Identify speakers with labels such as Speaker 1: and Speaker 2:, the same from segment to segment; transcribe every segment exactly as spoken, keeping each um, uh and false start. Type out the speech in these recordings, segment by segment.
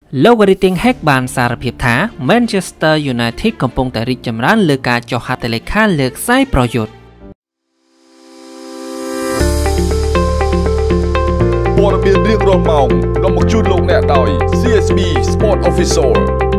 Speaker 1: លោក Erik ten Hag បានសារភាពថា Manchester United កំពុងតែរីកចម្រើនលើការចុះហត្ថលេខាលើខ្សែប្រយុទ្ធ
Speaker 2: ព័ត៌មានរៀងរាល់ម៉ោងនាំមកជូនលោកអ្នកដោយ C S B Sport Official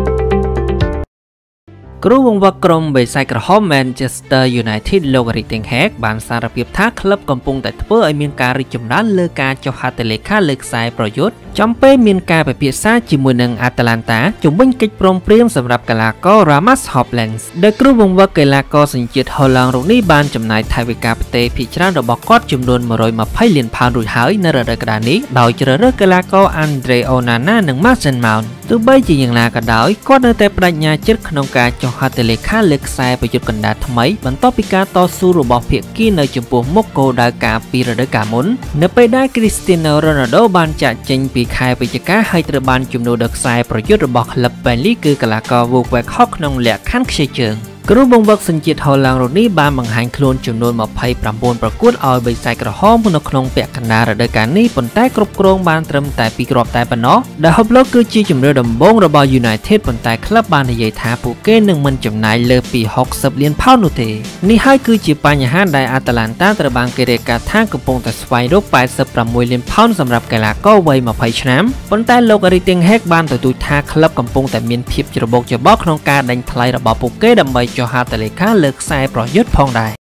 Speaker 1: គ្រូបង្វឹកក្រុមបេសាចក្រហម Manchester United លោក Erik ten Hag បានសារភាពថាក្លឹបកំពុងតែធ្វើឲ្យមានការរីកចម្រើនលើការចុះហត្ថលេខាលើខ្សែប្រយុទ្ធចំពេលមានការពិភាក្សាជាមួយនឹង Atalanta ជំវិញកិច្ចព្រមព្រៀងសម្រាប់កីឡាករ Rasmus Højlund ដែលគ្រូបង្វឹកកីឡាករសញ្ជាតិហូឡង់រូបនេះបានចំណាយថវិកាផ្ទេរភាគច្រើនរបស់គាត់ចំនួនមួយរយម្ភៃលានផោនរួចហើយនៅរដូវកាលនេះដោយជ្រើសរើសកីឡាករ Andre Onana និង Mason Mount ទោះបីជាយ៉ាងណាក៏ដោយគាត់នៅតែបដិញ្ញាចិត្តក្នុងការចុះហត្ថលេខាលើខ្សែប្រយុទ្ធកណ្ដាលថ្មីបន្ទាប់ពីការតស៊ូរបស់ភាគីនៅចំពោះមុខគោលដៅការពីរដូវកាលមុននៅពេលដែល Cristiano Ronaldo បានចាក់ចេញពីខែវិច្ឆិកាហើយត្រូវបានជំនួសដោយខ្សែប្រយុទ្ធរបស់ក្លឹប Burnley គឺកីឡាករ Wout Weghorst ក្នុងលក្ខខណ្ឌខ្ជិលជើងគ្រូបង្វឹកសញ្ជាតិហូឡង់រូបនេះបានបង្ហាញខ្លួនចំនួនម្ភៃប្រាំបួនប្រកួតឲ្យបេសាចក្រហមនៅក្នុងពាក់កណ្ដាលរដូវកាលនេះប៉ុន្តែគ្រប់គ្រងបានត្រឹមតែពីរគ្រាប់តែប៉ុណ្ណោះដែលហូបឡូគឺជាជំរឿនដំបូងរបស់ United ប៉ុន្តែក្លឹបបាននិយាយថាពួកគេនឹងមិនចំណាយលើសពីហុកសិបលានផោននោះទេនេះហើយគឺជាបញ្ហាដែល Atalanta ត្រូវបានគេរាយការណ៍ថាកំពុងតែស្វែងរកប៉ែតសិបប្រាំមួយលានផោនសម្រាប់កីឡាករវ័យម្ភៃឆ្នាំប៉ុន្តែលោក Erik ten Hag បានទទូចថាក្លឹបកំពុងតែមានភាពច្របូកច្របល់ក្នុងការដេញថ្លៃរបស់ពួកគេដើម្បីចុះហត្ថលេខាលើខ្សែប្រយុទ្ធផងដែរ